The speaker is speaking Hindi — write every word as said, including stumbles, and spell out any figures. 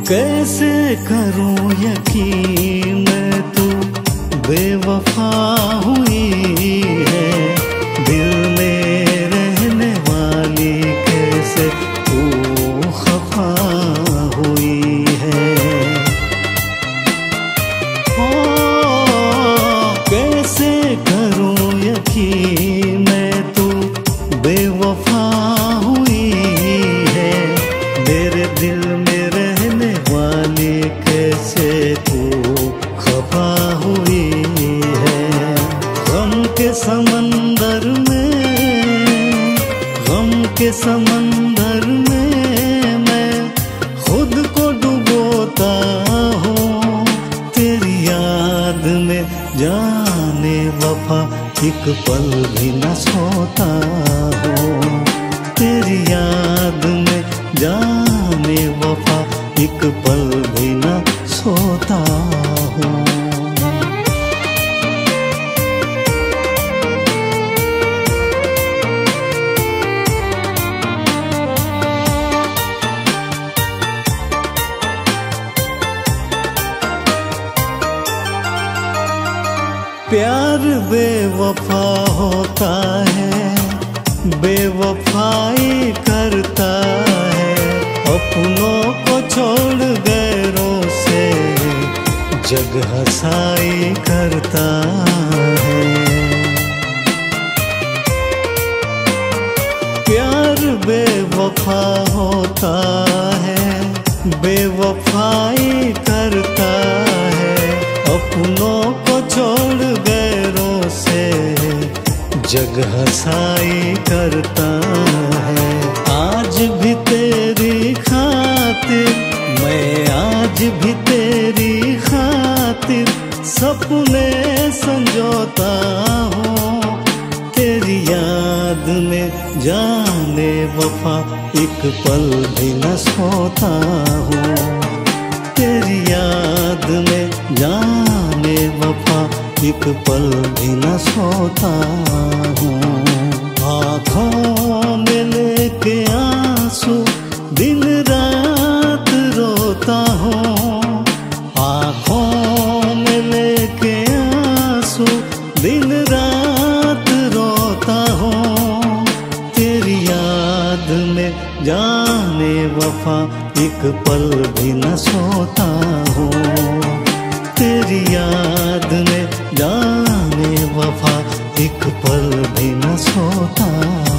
कैसे करूं यकीन तू बेवफा हुई है, दिल में रहने वाली कैसे तू खफा हुई है। ओ कैसे करूं यकीन तू बेवफा हुई है, मेरे दिल में रहने वाली कैसे तू खफा हुई है। गम के समंदर में, गम के समंदर में मैं खुद को डुबोता हूँ, तेरी याद में जाने वफा एक पल भी न सोता हूँ, तेरी याद में जाने वफा एक पल भी न सोता हूँ। प्यार बेवफा होता है, बेवफाई करता है, अपनों को छोड़ गैरों से जग हंसाई करता है। प्यार बेवफा होता है, बेवफाई करता है, अपनों को छोड़ गैरों से जग हंसाई करता है। आज भी तेरी खातिर, मैं आज भी तेरी खातिर सपने संजोता हूँ, तेरी याद में जाने वफा एक पल भी न सोता हूँ, तेरी याद में जाने वफा एक पल भी न सोता हूँ। आँखों में लेके आंसू दिन रात रोता हूँ, आँखों में लेके आंसू दिन रात रोता हूँ, तेरी याद में जाने वफा एक पल भी न सोता हूँ, तेरी याद में जाने वफा एक पल भी न सोता।